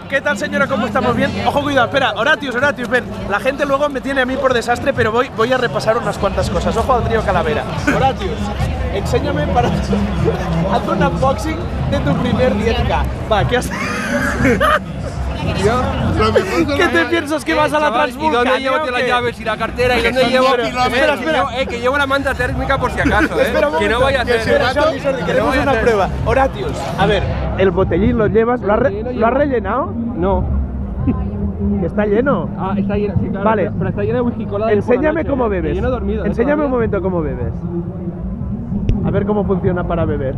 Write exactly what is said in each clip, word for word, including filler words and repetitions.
¿Qué tal, señora? ¿Cómo estamos? ¿Bien? Ojo, cuidado, espera, Horatius, Horatius, ven. La gente luego me tiene a mí por desastre, pero voy, voy a repasar unas cuantas cosas. Ojo al trío Calavera. Horatius, enséñame para... Haz un unboxing de tu primer diez K. Va, ¿qué has...? Yo, lo mejor ¿Qué te piensas que vas a la Transvulcania? ¿Y dónde llevo las llaves y la cartera? ¿Y dónde llevo? Espera, espera. Eh, que llevo la manta térmica por si acaso, eh. Espera un Que no momento. vaya a hacer. Espera, Jordi, Jordi, queremos una prueba. Horatius, a ver, el botellín lo llevas, ¿lo has, re- ¿lo has rellenado? No. Que está lleno. Ah, está lleno, sí, claro. Vale. Pero está lleno de whisky cola. Enséñame cómo bebes. Lleno dormido. ¿eh? Enséñame un momento cómo bebes. A ver cómo funciona para beber.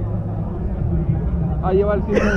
Ah, lleva el cinto.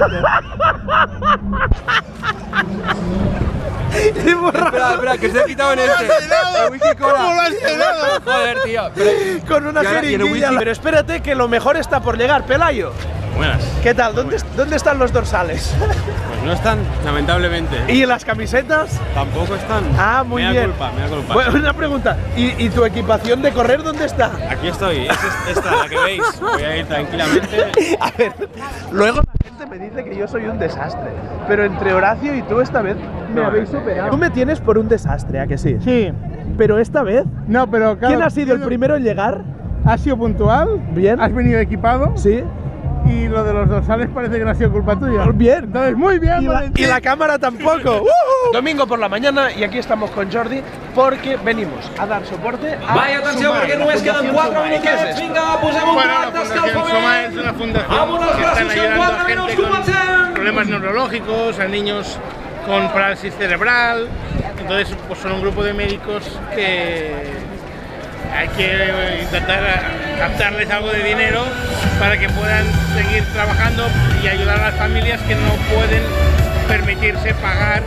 Espera, espera, que se ha quitado en este. El whisky cola. ¿Cómo lo has llenado? Joder, tío. Pero... Con una Y ahora- y el jeringuilla. whisky- Pero espérate que lo mejor está por llegar, Pelayo. Buenas. ¿Qué tal? ¿Dónde, ¿Dónde están los dorsales? Pues no están, lamentablemente. ¿Y las camisetas? Tampoco están. Ah, muy me da bien. culpa, me da culpa. Bueno, una pregunta. ¿Y, ¿Y tu equipación de correr dónde está? Aquí estoy, es esta, la que veis. Voy a ir tranquilamente. A ver, luego la gente me dice que yo soy un desastre. Pero entre Horacio y tú esta vez me No, habéis superado. Tú me tienes por un desastre, ¿a que sí? Sí. Pero esta vez, No, pero claro, ¿quién ha sido el primero en llegar? Has sido puntual. Bien. Has venido equipado. Sí. Y lo de los dorsales parece que no ha sido culpa tuya. Bien. Entonces, muy bien, Y la, Valentín. y la cámara tampoco. ¡Uh! Domingo por la mañana y aquí estamos con Jordi porque venimos a dar soporte a Vaya atención, Sumae, porque la només queden Fundación quatre Sumae. ¿Qué es minutets. esto? Vinga, posem un Bueno, la quart Fundación Soma d'escalfament. es una fundación Amb unes que están gràcies en ayudando a quatre gente minuts, con comencem! problemas neurológicos, a niños con parálisis cerebral. Entonces, pues son un grupo de médicos que hay que intentar captarles algo de dinero para que puedan seguir trabajando y ayudar a las familias que no pueden permitirse pagar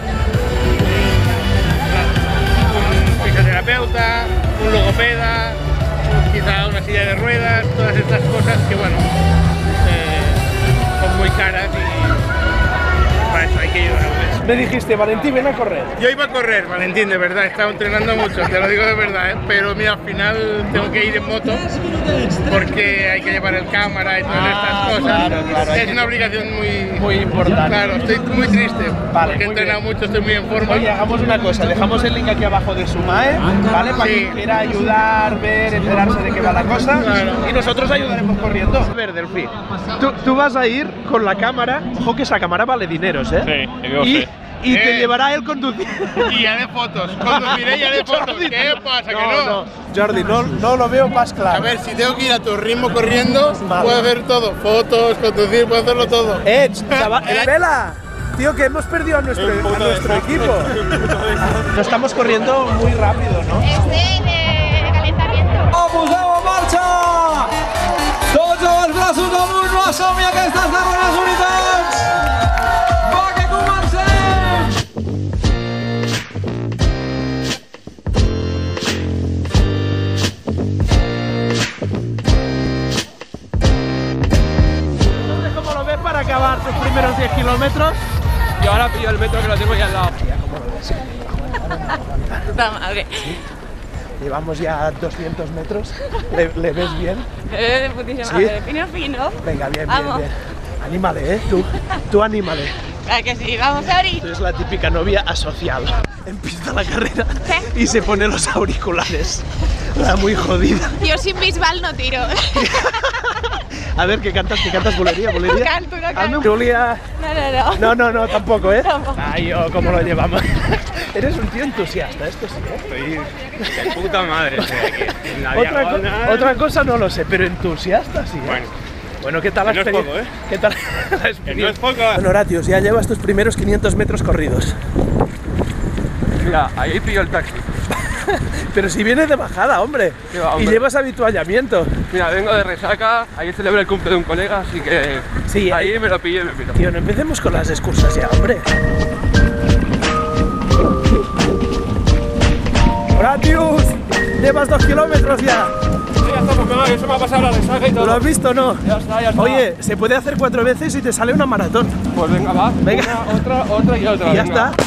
un, un fisioterapeuta, un logopeda, quizá una silla de ruedas, todas estas cosas que, bueno, eh, son muy caras y para eso hay que ayudarles. Me dijiste, Valentín, ven a correr. Yo iba a correr, Valentín, de verdad, he estado entrenando mucho, te lo digo de verdad, ¿eh? Pero mira, al final tengo que ir en moto porque hay que llevar el cámara y todas Ah, estas cosas. claro, claro, hay es que- una obligación muy, Muy importante. Claro, estoy muy triste Vale, porque he muy entrenado bien. mucho, estoy muy en forma. Oye, hagamos una cosa, dejamos el link aquí abajo de Sumae, ¿vale? Para Sí. quien quiera ayudar, ver, enterarse de qué va la cosa. Claro. Y nosotros ayudaremos corriendo. A ver, Delphi, tú, tú vas a ir con la cámara. Ojo que esa cámara vale dineros, ¿eh? Sí, te digo Y, fe. y te Eh. llevará él conduciendo. Y haré fotos, conduciré y haré fotos. ¿Qué pasa? Que no. no, Jordi, no, no lo veo más claro. A ver, si tengo que ir a tu ritmo corriendo, Vale. puedo hacer todo. Fotos, conducir, puedo hacerlo todo. ¡Eh, chaval! ¡Vela! Tío, que hemos perdido a nuestro, Un puto a nuestro desastre. equipo. No estamos corriendo muy rápido, ¿no? Es de, de calentamiento. Poseu en marxa! Tots els braços amunt, no som-hi aquestes darreres unitats! Va, que comencem! Entonces, ¿cómo lo ves para acabar tus primeros diez kilómetros? Yo ahora pillo el metro que lo tengo ya al lado. Puta madre. Llevamos ya doscientos metros. ¿Le, le ves bien? Eh, putísima ¿Sí? madre. Fino, fino. Venga, bien, bien, Vamos. bien. Anímale, ¿eh? Tú, tú anímale. Claro que sí, vamos, Ori. Tú eres la típica novia asociada. Empieza la carrera ¿Qué? y se pone los auriculares. La muy jodida. Yo sin bisbal no tiro. A ver, ¿qué cantas? ¿Qué cantas? ¿Bulería? ¿Bulería? No canto, no canto. Hazme un- Julia. No, no, no. No, no, no, tampoco, ¿eh? Tampoco. Ay, yo, ¿cómo lo llevamos? Eres un tío entusiasta, esto sí, ¿eh? Estoy de puta madre, estoy aquí. En la Otra, co- diagonal. otra cosa no lo sé, pero entusiasta sí, ¿eh? Bueno, Bueno, ¿qué tal la que no es experiencia? poco, ¿eh? ¿Qué tal la que experiencia? no es poco. Bueno, Horatius, ya llevas tus primeros quinientos metros corridos. Mira, ahí pillo el taxi. Pero si vienes de bajada, hombre. Sí, va, Y hombre. llevas habituallamiento. Mira, vengo de resaca, ahí celebro el cumple de un colega, así que Sí, ahí me lo pillo y me piro. Tío, no empecemos con las excursas ya, hombre. Horatius, llevas dos kilómetros ya. Sí, ya estamos, venga, que eso me ha pasado la resaca y todo. ¿Lo has visto o no? Ya está, ya está. Oye, se puede hacer cuatro veces y te sale una maratón. Pues venga, va. Venga. Una, otra, otra y otra. Y ya venga. está.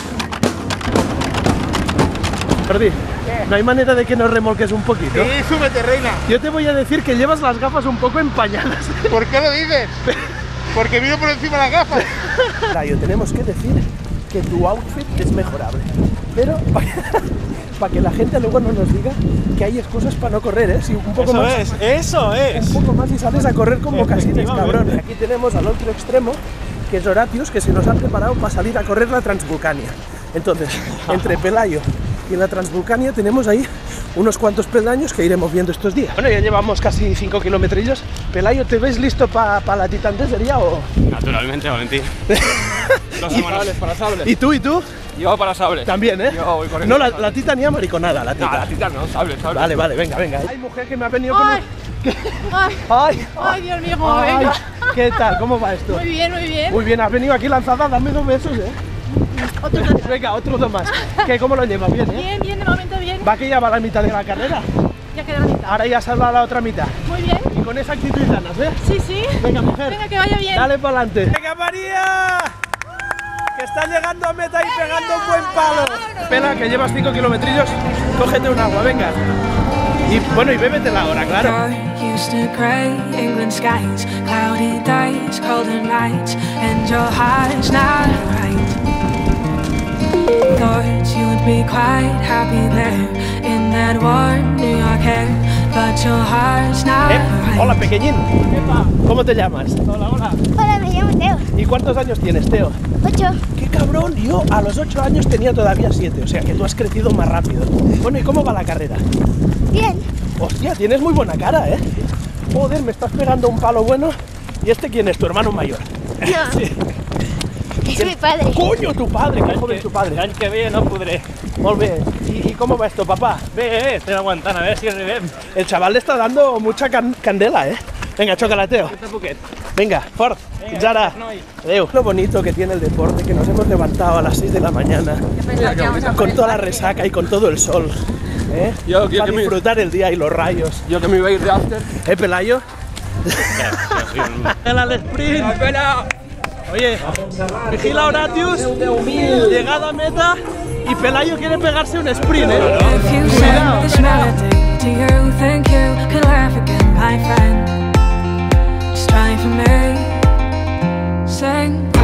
Jordi, ¿no hay manera de que nos remolques un poquito? Sí, súbete, reina. Yo te voy a decir que llevas las gafas un poco empañadas. ¿Por qué lo dices? Porque vino por encima de las gafas. Pelayo, tenemos que decir que tu outfit es mejorable. Pero para que la gente luego no nos diga que hay excusas para no correr, ¿eh? Si un poco Eso más, es, eso es. un poco más y sales a correr con mocasines, cabrón. Aquí tenemos al otro extremo, que es Horatius, que se nos ha preparado para salir a correr la Transvulcania. Entonces, entre Pelayo y la Transvulcania tenemos ahí unos cuantos peldaños que iremos viendo estos días. Bueno, ya llevamos casi cinco kilómetrillos. Pelayo, ¿te ves listo para pa la Titan Desert ya o...? Naturalmente, Valentín. Dos Y- semanas para sable. ¿Y tú, y tú? Yo para sable. También, ¿eh? Yo voy corriendo. No, la, la Titan ya mariconada, la No, Titan. la tita no, sable, sable. Vale, vale, venga, venga. Hay mujer que me ha venido con Ay. un... Ay, ¡Ay! ay, Dios mío, cómo Ay, vengo. ¿qué tal? ¿Cómo va esto? Muy bien, muy bien. Muy bien, has venido aquí lanzada, dame dos besos, ¿eh? Otro tanto. Venga, otro dos más. ¿Qué, ¿Cómo lo llevas? Bien, ¿eh? Bien, bien, de momento bien. Va que ya va la mitad de la carrera. Ya queda la mitad. Ahora ya salva la otra mitad. Muy bien. Y con esa actitud y ganas, ¿eh? Sí, sí. Venga, mujer. Venga, que vaya bien. Dale para adelante. ¡Venga, María! Que está llegando a meta y pegando un buen palo. Pela, que llevas cinco kilometrillos, cógete un agua, venga. Y bueno, y bébetela ahora, claro. You're used to grey England skies, cloudy days, colder nights, and your heart's not right. Thought you would be quite happy there in that warm New York air, but your heart's not ¿Eh? right. Hola, pequeñín. ¿Cómo te llamas? Hola, hola. Hola, me llamo Teo. ¿Y cuántos años tienes, Teo? Ocho. ¡Qué cabrón! Yo a los ocho años tenía todavía siete, o sea que tú has crecido más rápido. Bueno, ¿y cómo va la carrera? Bien. Hostia, tienes muy buena cara, ¿eh? Joder, me estás pegando un palo bueno. ¿Y este quién es? ¿Tu hermano mayor? No. Sí. Es mi padre. ¡Coño, tu padre! ¡Qué joven tu padre! L'any que ve no podré. Molt bé. ¿Y, ¿Y cómo va esto, papá? Bé, bé, estem aguantant, a veure si arribem. El chaval le está dando mucha can candela, ¿eh? Venga, chócala, Teo. Un poquet. Venga, fort. Yara. Adeu. Lo bonito que tiene el deporte, que nos hemos levantado a las seis de la mañana, con toda la resaca y con todo el sol, ¿eh? Yo, yo Para que me- disfrutar el día y los rayos. Yo que me iba a ir de after. ¿Eh, Pelayo? ¡El al sprint! ¡Espera! Oye, vigila Horatius, llegada a meta y Pelayo quiere pegarse un sprint, ¿eh? If you Cuidado. send this melody, do you think you could laugh again, my friend? Just try for me. Sing